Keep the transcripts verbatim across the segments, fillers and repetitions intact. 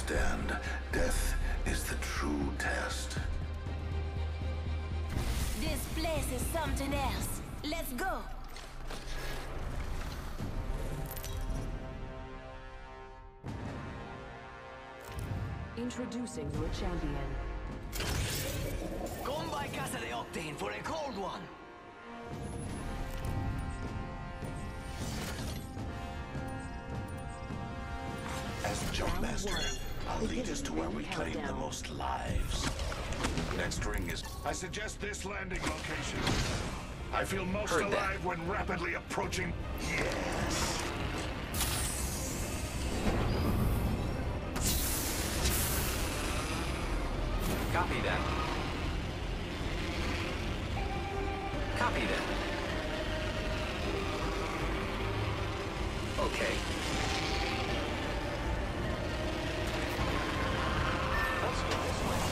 understand. Death is the true test. This place is something else. Let's go. Introducing your champion. Come by Casa de Octane for a cold one. As Jumpmaster, I'll lead us to where we claim the most lives. Next ring is... I suggest this landing location. I feel most Heard alive that. when rapidly approaching... Yes. Copy that. Copy that. Okay. Let's go this way.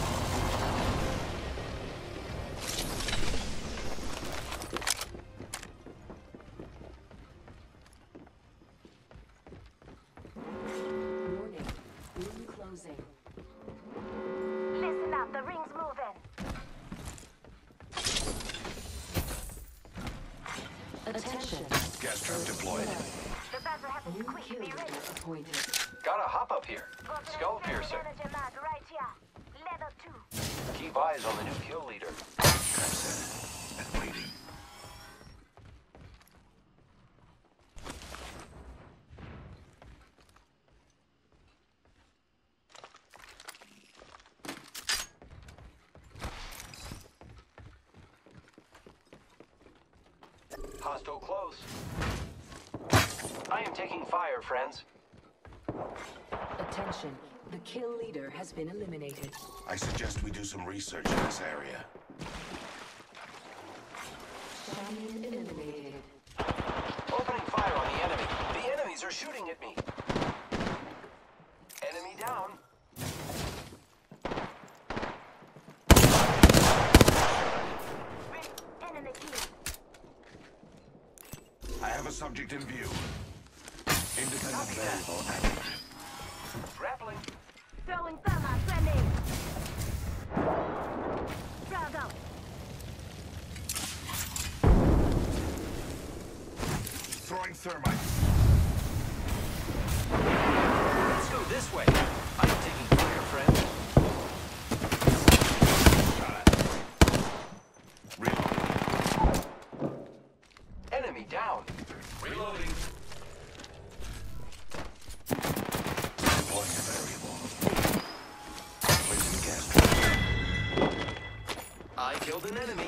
Warning. Room closing. Listen up, the ring's moving. Attention. Gas trap deployed. The battle happens New quick. kill Be leader ready. appointed. Gotta hop up here. Go to the Skull extended piercer. energy mag right here. Level two. Keep eyes on the new kill leader. Trap set and waiting. Hostile close. I am taking fire, friends. Attention. The kill leader has been eliminated. I suggest we do some research in this area. Champion eliminated. Opening fire on the enemy. The enemies are shooting at me. Enemy down. Enemy kill. I have a subject in view. Independent Copy that. variable active. Grappling. Throwing thermite grenade. Frag out. Throwing thermite. Let's go this way. I am taking fire, friends. Reloading. Enemy down. Reloading. Deploying a variable. Placing gas trap. I killed an enemy.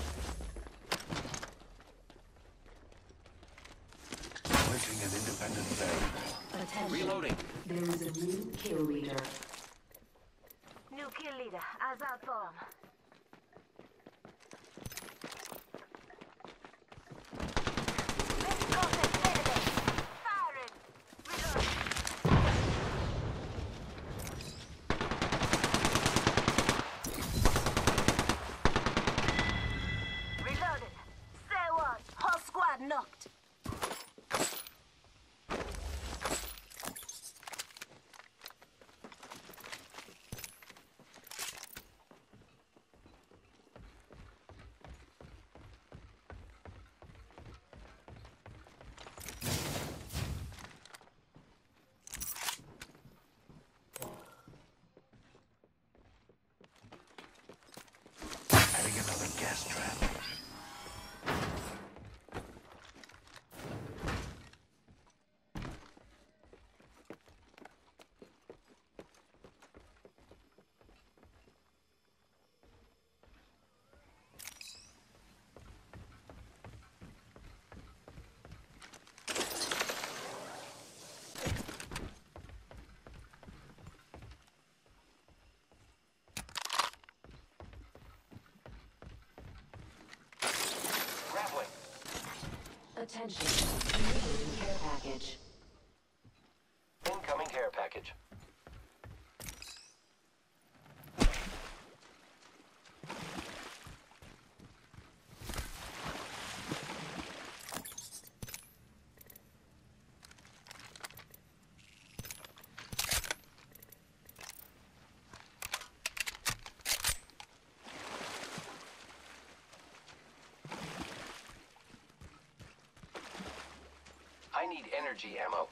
Placing an independent variable. Attention. Reloading. There is a new kill leader. New kill leader. Eyes out for him. Let's go to the enemy. Firing. Reload. Reloaded. Say what? Whole squad knocked. Adding another gas trap. Grappling. Attention. Delivering care package. Incoming care package. need energy ammo.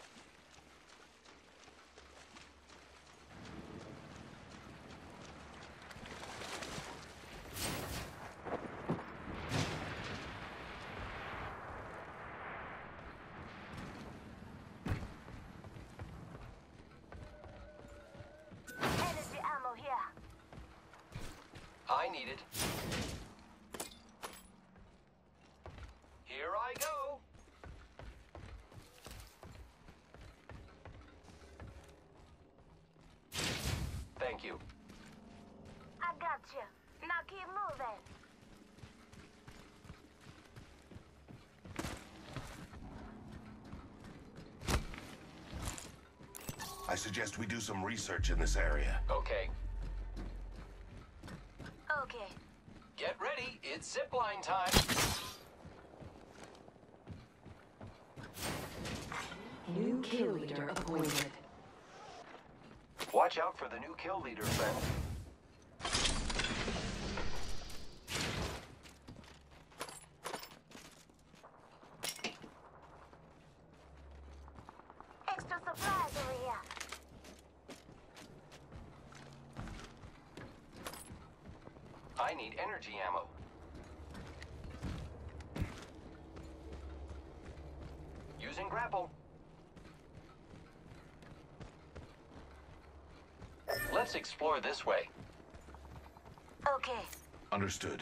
Energy ammo here. I need it. Here I go. Thank you. I got you. Now keep moving. I suggest we do some research in this area. Okay. Okay. Get ready. It's zipline time. New kill leader appointed. Watch out for the new kill leader, friend. Extra supplies over here. I need energy ammo. Using grapple. Let's explore this way. Okay. Understood.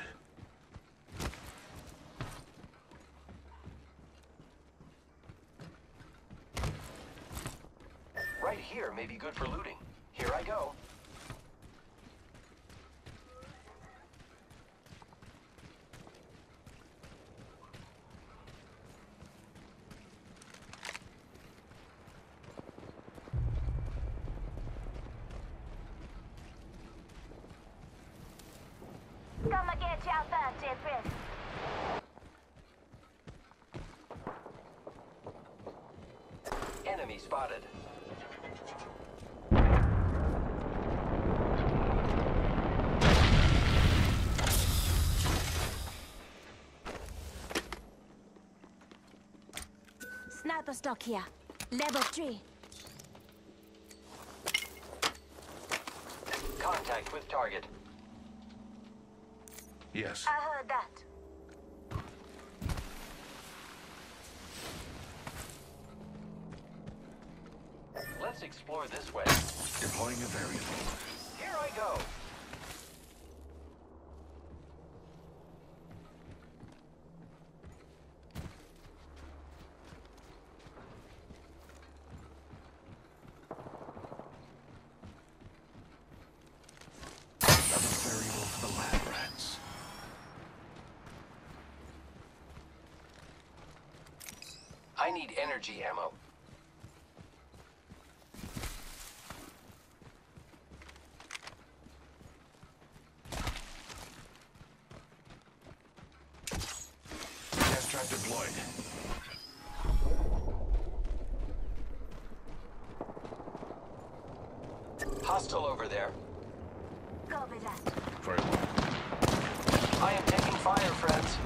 Right here may be good for looting. Here I go. Come and get your fancy friend. Enemy spotted. Sniper stock here. Level three. Contact with target. Yes. I heard that. Let's explore this way. Deploying a variable. Here I go. Another variable for the lab rats. I need energy ammo. Gas trap deployed. Hostile over there. Copy that. Very well. I am taking fire, friends.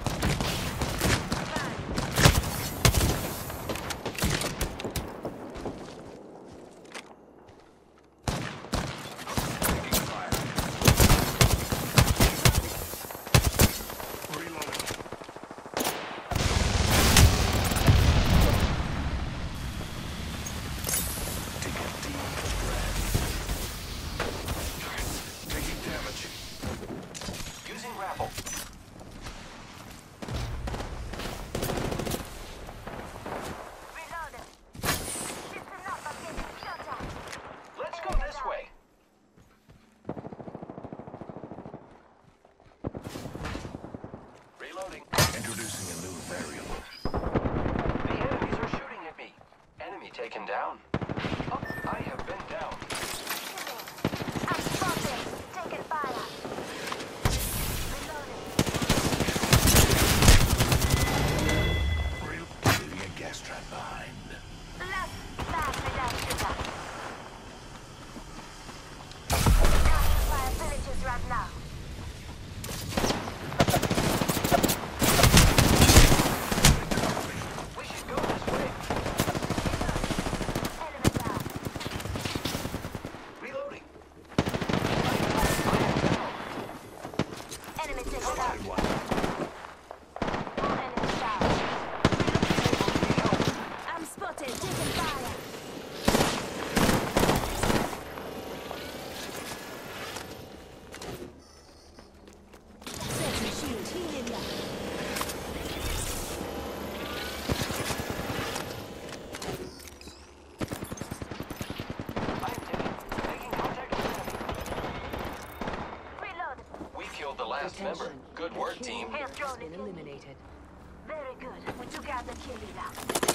Taking fire. Reloading. Take a deep breath. Taking damage. Using grapple. Reloaded. Listen up, I'm getting shot at. Let's go this way. Reloading. Introducing a new variable. The enemies are shooting at me. Enemy taken down. Oh, I have been down. I'm spotted. Taking fire. Reloading. Leaving a gas trap behind. Left back without sugar. Gas fire villages right now. We should go this way. killed the last Attention. member. Good work, team. Kill leader has been eliminated. Very good. We took out the kill leader.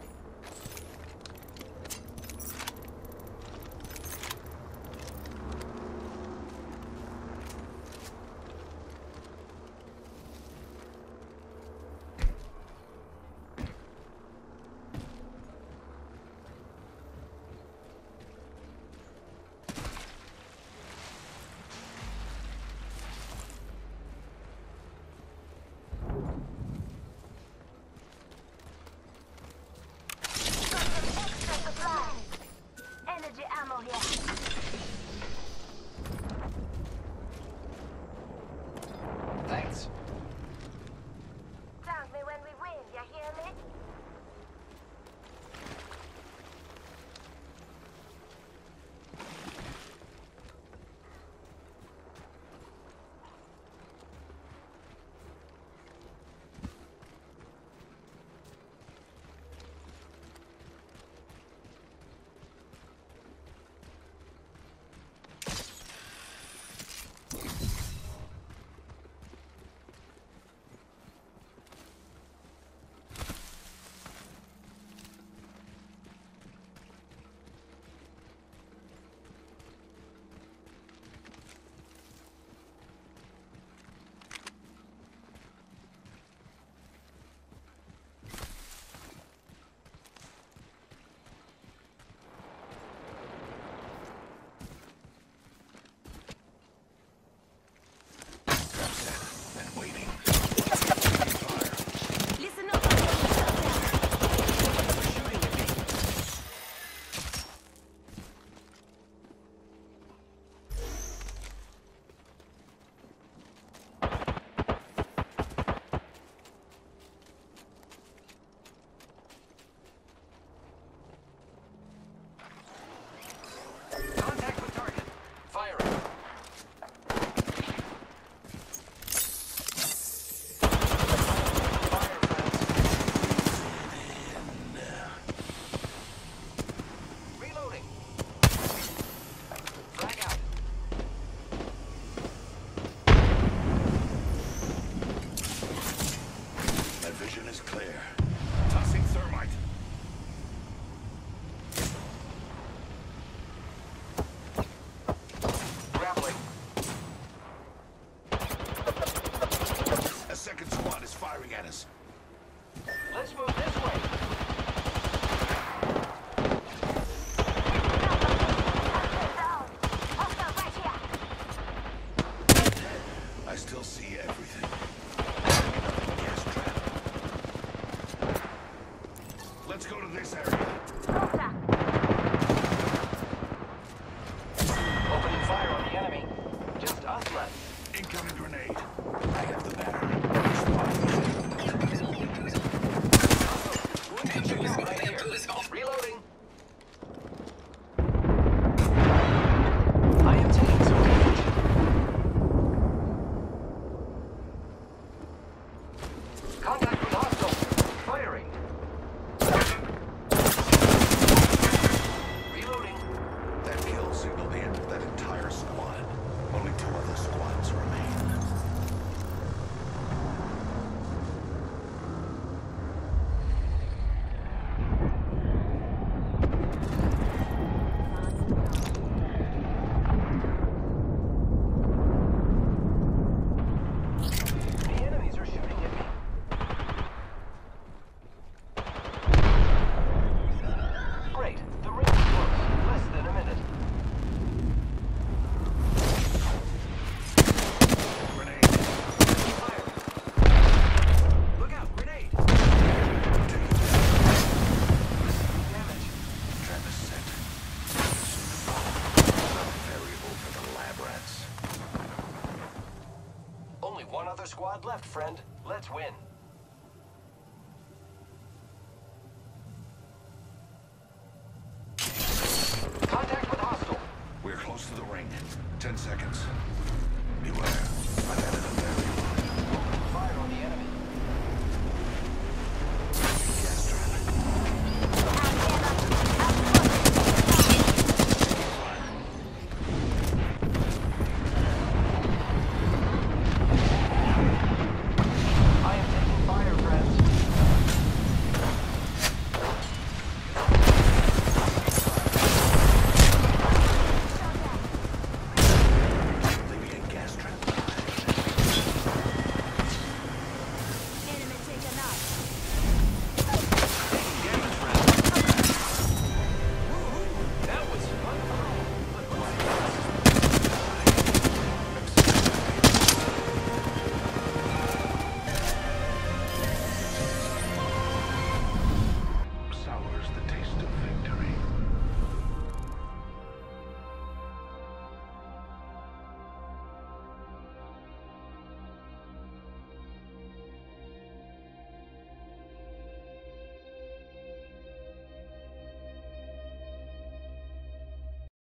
Energy ammo here. Thanks. Thank me when we win, you hear me? Contact with target. Firing. Fire, friends. Reloading. Frag out. My vision is clear. Tossing thermite. Grappling. A second squad is firing at us. Let's move this way. Down. Hostile right here. I still see everything. Gas trap. Let's go to this area. Contact. Opening fire on the enemy. Just us left. Incoming grenade. I have the battery. Wounded you right here. Reloading. I am taking some damage. Contact with hostile. Firing. Reloading. That kill signaled the end of that entire squad. Only two other squads remain. The enemies are shooting at me. Great. The ring is close. Less than a minute. Grenade. Fire. Look out. Grenade. Damage. Trap is set. Variable for the lab rats. Only one other squad left, friend. Let's win.